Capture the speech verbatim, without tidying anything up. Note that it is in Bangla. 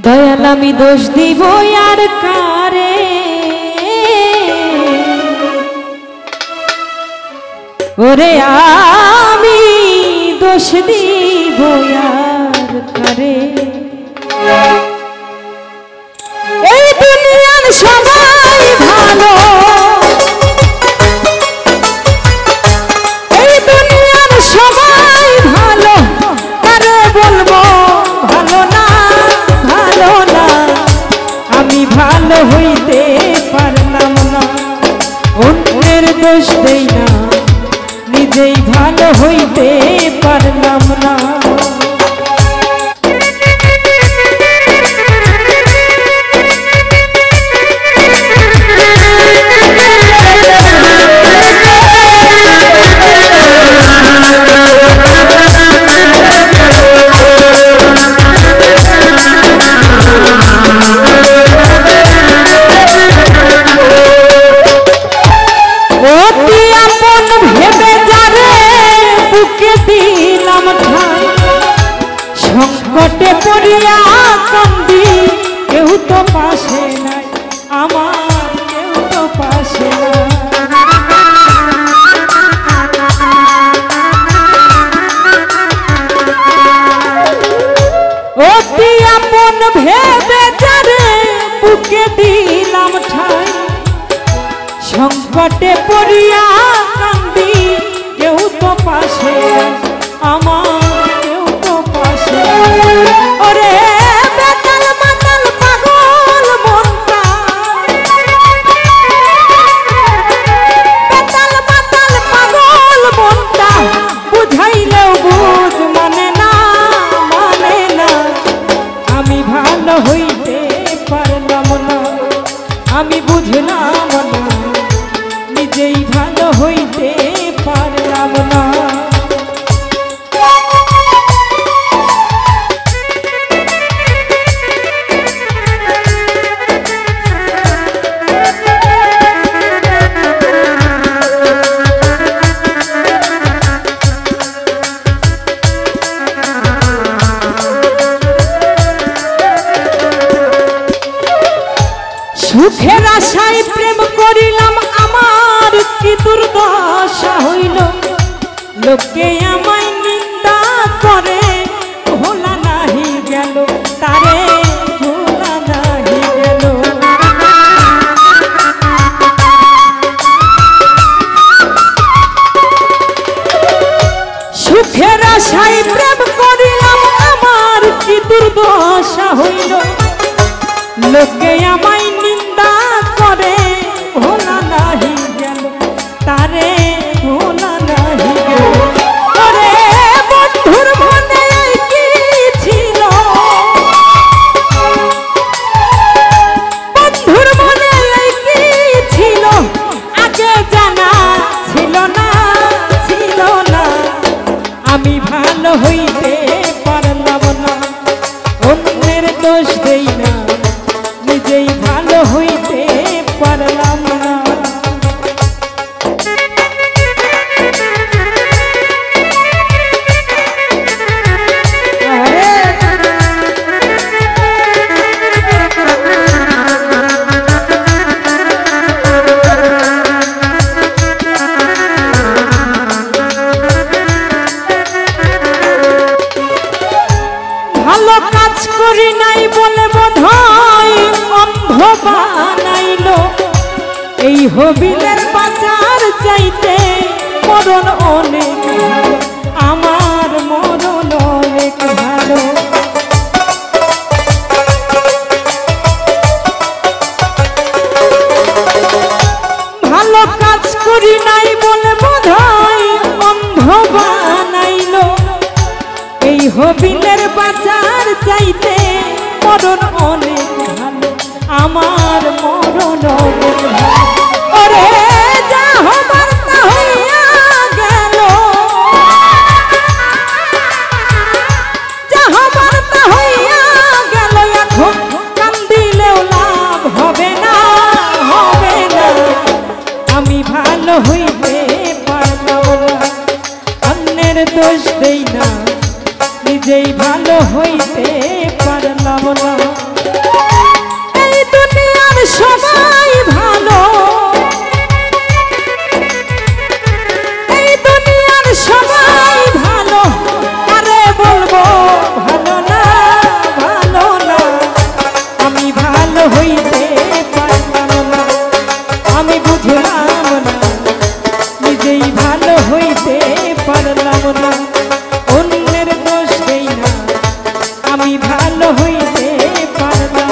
দয়াল আমি দোষ দিব আর কারে, ওরে আমি দোষ দিব আর কারে। এই দুনিয়ার সবাই ভালো, এই দুনিয়ার সবাই ভালো, কারে বলবো ভালো না ভালো না। আমি ভালো হইতে পারলাম না, অন্যের দোষ দেই না, নিজেই ভালো হইতে পারলাম না। সংকটে পড়িয়া কান্দি, কেউ তো পাশে নাই আমার, কেউ তো পাশে নাই। অতি আপন ভেবে যারে বুকে দিলাম ঠাই, সংকটে পড়িয়া কান্দি, কেউ তো পাশে আমার, কেউ তো পাশে। ওরে বেতাল মাতাল পাগল মনটা, বেতাল মাতাল পাগল মনটা, বুঝাইলেও বুঝ মানে না মানে না। আমি ভালো হইতে পারলাম না, আমি বুঝলাম না, নিজেই ভালো হইতে পারলাম না। সুখের আশায় প্রেম করিলাম, আমার কি দুর্দশা হইল। লোকে আমায় নিন্দা করে, ভোলা নাহি গেল তারে, ভোলা নাহি গেল। সুখের আশায় প্রেম করিলাম, আমার কি দুর্দশা হইল। লোকে আমায় নিন্দা করে, ভোলা নাহি গেল তারে, ভোলা নাহি গেল। ওরে বন্ধুর মনে কি ছিল, বন্ধুর মনে কি ছিল, আগে জানা ছিল না ছিল না। আমি ভালো হইতে পারলাম না, অন্যের দোষ দেই না, নিজেই ভালো হইতে পারলাম না। ভালো কাজ করি নাই বলে বোধহয় অন্ধ বানাইলো, এই হবিলের বাজার চাইতে মরণ অনেক ভালো, আমার মরণ অনেক ভালো। ভালো কাজ করি নাই বলে বোধহয় অন্ধ বানাইলো, এই হবিলের বাজার চাইতে মরণ অনেক ভালো, আমার মরণ অনেক ভালো। ওরে যা হবার তা হইয়া গেল, যা হবার তা হইয়া গেল, এখন কান্দিলেও লাভ হবে না হবে না। আমি ভালো হইতে পারলাম না, অন্যের দোষ দেই না, নিজেই ভালো হইতে পারলাম না। আমি ভালো হইতে পারলাম